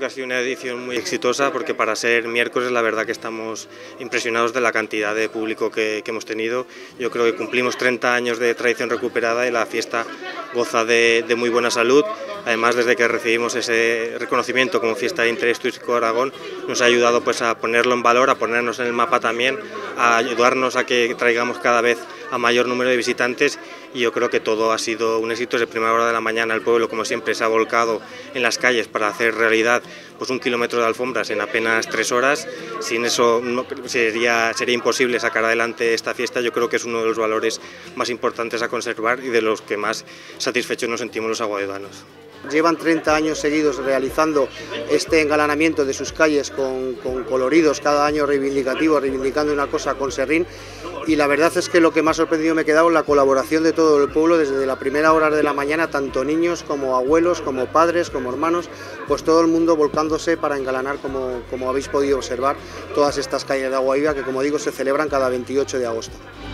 ha sido una edición muy exitosa porque para ser miércoles la verdad que estamos impresionados de la cantidad de público que hemos tenido. Yo creo que cumplimos 30 años de tradición recuperada y la fiesta goza de muy buena salud. Además, desde que recibimos ese reconocimiento como fiesta de interés turístico de Aragón, nos ha ayudado pues a ponerlo en valor, a ponernos en el mapa también, a ayudarnos a que traigamos cada vez a mayor número de visitantes, y yo creo que todo ha sido un éxito. Desde primera hora de la mañana el pueblo, como siempre, se ha volcado en las calles para hacer realidad pues 1 kilómetro de alfombras en apenas 3 horas. Sin eso sería imposible sacar adelante esta fiesta. Yo creo que es uno de los valores más importantes a conservar y de los que más satisfechos nos sentimos los aguadevanos. Llevan 30 años seguidos realizando este engalanamiento de sus calles con coloridos, cada año reivindicativos, reivindicando una cosa con serrín, y la verdad es que lo que más sorprendido me he quedado es la colaboración de todo el pueblo desde la primera hora de la mañana, tanto niños como abuelos, como padres, como hermanos, pues todo el mundo volcándose para engalanar, como habéis podido observar, todas estas calles de Agua Viva que, como digo, se celebran cada 28 de agosto.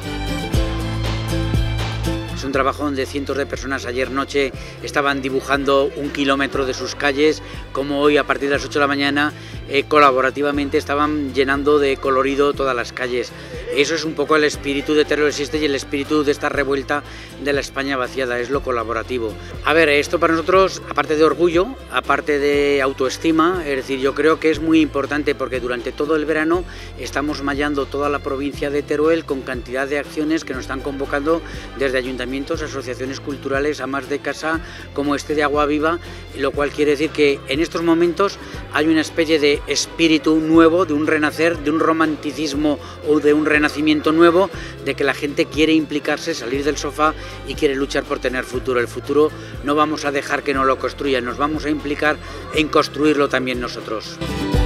Es un trabajo donde cientos de personas ayer noche estaban dibujando 1 kilómetro de sus calles, como hoy a partir de las 8 de la mañana colaborativamente estaban llenando de colorido todas las calles. Eso es un poco el espíritu de Teruel Existe y el espíritu de esta revuelta de la España vaciada, es lo colaborativo. A ver, esto para nosotros, aparte de orgullo, aparte de autoestima, es decir, yo creo que es muy importante porque durante todo el verano estamos mallando toda la provincia de Teruel con cantidad de acciones que nos están convocando desde ayuntamientos, asociaciones culturales, amas de casa como este de Agua Viva, lo cual quiere decir que en estos momentos hay una especie de espíritu nuevo, de un renacer, de un romanticismo o de un renacimiento nuevo, de que la gente quiere implicarse, salir del sofá y quiere luchar por tener futuro. El futuro no vamos a dejar que nos lo construyan, nos vamos a implicar en construirlo también nosotros.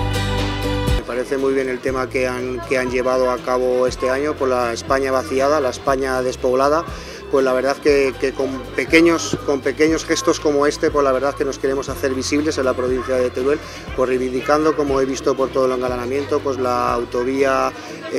Me parece muy bien el tema que han llevado a cabo este año por la España vaciada, la España despoblada. Pues la verdad que con pequeños gestos como este, pues la verdad que nos queremos hacer visibles en la provincia de Teruel, pues reivindicando, como he visto por todo el engalanamiento, pues la autovía,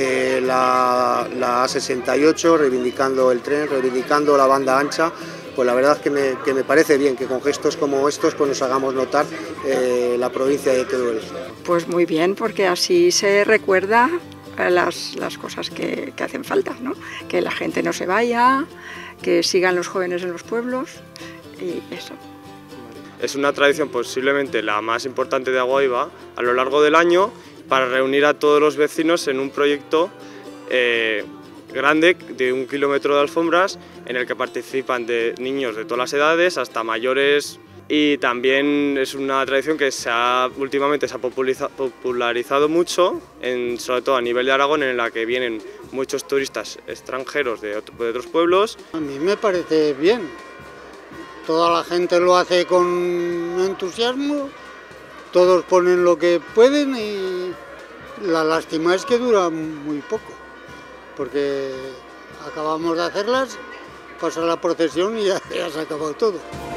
la A68, reivindicando el tren, reivindicando la banda ancha. Pues la verdad que me parece bien que con gestos como estos pues nos hagamos notar la provincia de Teruel. Pues muy bien, porque así se recuerda las cosas que hacen falta, ¿no? Que la gente no se vaya, que sigan los jóvenes en los pueblos y eso. Es una tradición posiblemente la más importante de Agua Viva a lo largo del año para reunir a todos los vecinos en un proyecto grande de 1 kilómetro de alfombras en el que participan de niños de todas las edades hasta mayores. Y también es una tradición que últimamente se ha popularizado mucho, sobre todo a nivel de Aragón, en la que vienen muchos turistas extranjeros de otros pueblos. A mí me parece bien, toda la gente lo hace con entusiasmo, todos ponen lo que pueden y la lástima es que dura muy poco, porque acabamos de hacerlas, pasa la procesión y ya se ha acabado todo.